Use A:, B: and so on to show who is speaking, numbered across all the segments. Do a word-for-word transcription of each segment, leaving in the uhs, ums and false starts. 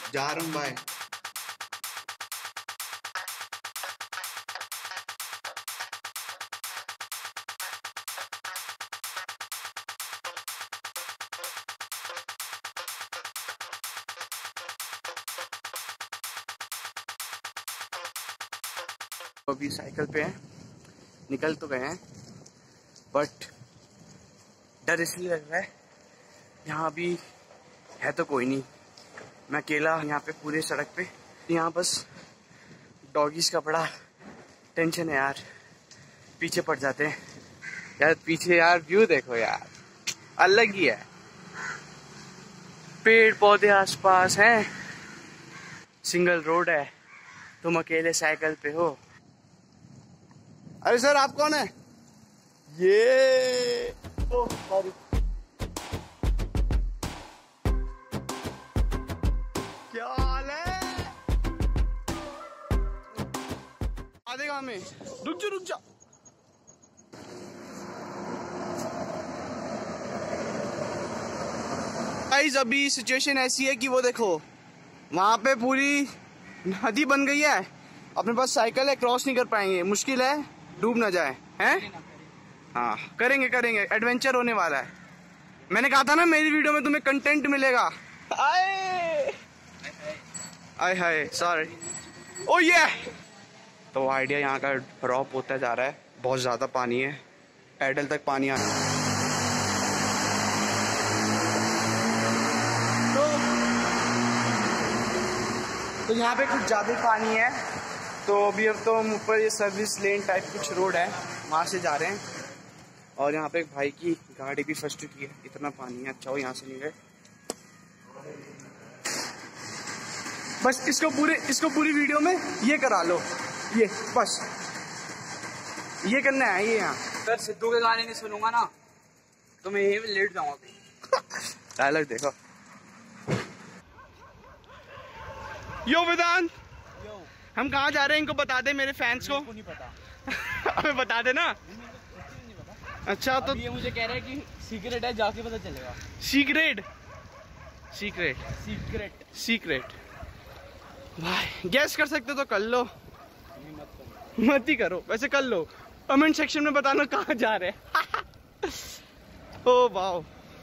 A: जा रहा हूँ, बाय। अभी साइकिल पे हैं, निकल तो गए हैं, बट डर इसलिए लग रहा है, यहाँ अभी है तो कोई नहीं, मैं अकेला यहाँ पे पूरे सड़क पे। यहाँ बस डॉगीज का बड़ा टेंशन है यार, पीछे पड़ जाते हैं यार। पीछे यार व्यू देखो यार, अलग ही है, पेड़ पौधे आसपास हैं, सिंगल रोड है, तुम अकेले साइकिल पे हो। अरे सर आप कौन है? ये ओह सॉरी, क्या हाल है? आधे गाँव में, रुक जा रुक जा। गाइस अभी सिचुएशन ऐसी है कि वो देखो वहां पे पूरी नदी बन गई है, अपने पास साइकिल है, क्रॉस नहीं कर पाएंगे, मुश्किल है, डूब ना जाए हैं। हाँ करेंगे करेंगे, एडवेंचर होने वाला है। मैंने कहा था ना मेरी वीडियो में तुम्हें कंटेंट मिलेगा। आए आए हाय सॉरी, ओ ये तो आइडिया यहाँ का ड्रॉप होता जा रहा है, बहुत ज्यादा पानी है, पैडल तक पानी आ रहा है। तो, तो यहाँ पे कुछ ज्यादा पानी है, तो अभी अब तो हम ऊपर ये सर्विस लेन टाइप कुछ रोड है, वहाँ से जा रहे हैं। और यहाँ पे एक भाई की गाड़ी भी फंस चुकी है, इतना पानी है। अच्छा हो यहाँ से नहीं गए। बस इसको पूरे इसको पूरी वीडियो में ये करा लो, ये बस ये करना है। ये यहाँ
B: अगर सिद्धू के गाने नहीं सुनूंगा ना तो मैं यहीं लेट जाऊंगा।
A: डायलॉग देखो। यो वेदांत, हम कहाँ जा रहे हैं इनको बता दे, मेरे फैंस को।
B: नहीं पता।
A: हमें बता दे ना। अच्छा तो
B: ये मुझे कह रहा है कि सीक्रेट है, जाके पता चलेगा।
A: सीक्रेट सीक्रेट
B: सीक्रेट
A: सीक्रेट भाई गैस कर सकते तो कर लो,
B: मत
A: मत ही करो, वैसे कर लो। कमेंट सेक्शन में बताना कहाँ जा रहे हैं। Oh wow,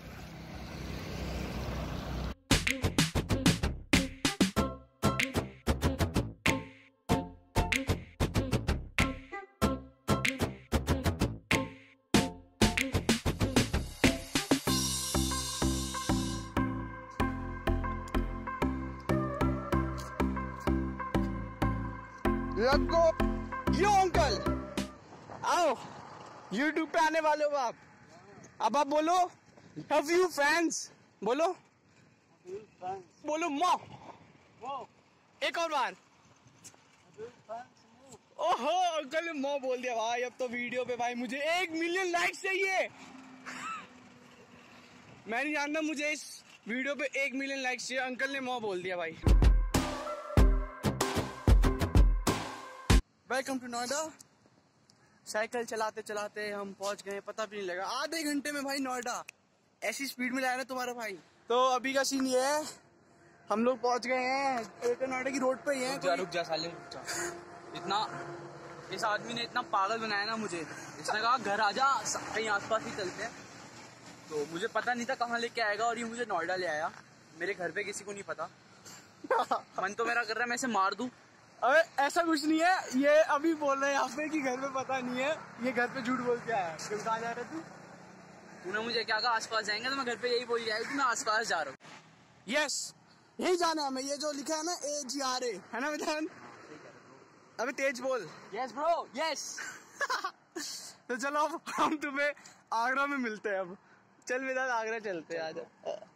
A: let's go. Yo uncle आओ, यूट्यूब पे आने वाले हो आप। अब आप बोलो हैव यू फैंस, बोलो बोलो मो, एक और बार। ओहो अंकल ने मो बोल दिया भाई। अब तो वीडियो पे भाई मुझे एक मिलियन लाइक्स चाहिए। मैं नहीं जानता, मुझे इस वीडियो पे एक मिलियन लाइक्स चाहिए। अंकल ने मो बोल दिया भाई। Welcome to Noida. साइकिल चलाते चलाते हम पहुंच गए, पता भी नहीं लगा, आधे घंटे में भाई नोएडा। ऐसी स्पीड में लाया ना तुम्हारा भाई। तो अभी का सीन ये है, हम लोग पहुंच गए हैं, नोएडा की रोड पे ही हैं।
B: रुक जा रुक जा साले, रुक जा। इतना इस आदमी ने इतना पागल बनाया ना मुझे। इसने कहा घर आजा, कहीं आसपास ही चलते हैं। तो मुझे पता नहीं था कहाँ लेके आएगा, और ये मुझे नोएडा ले आया। मेरे घर पे किसी को नहीं पता। मन तो मेरा कर रहा है मैं इसे मार दूं।
A: अबे ऐसा कुछ नहीं है, ये अभी बोल रहे हैं यहाँ पे कि घर पे पता नहीं है, ये घर पे झूठ बोल के आया। क्यों कहाँ जा रहे तू?
B: तूने मुझे क्या कहा आसपास जाएंगे, तो मैं घर पे यही बोल जाएगा कि मैं आसपास जा रहा हूँ।
A: यस यही जाना है हमें। ये जो लिखा है ना ए जी आर ए, है ना विधान? अबे तेज बोल।
B: Yes bro yes.
A: तो चलो अब हम तुम्हें आगरा में मिलते हैं। अब चल विधान, आगरा चलते हैं, आजा।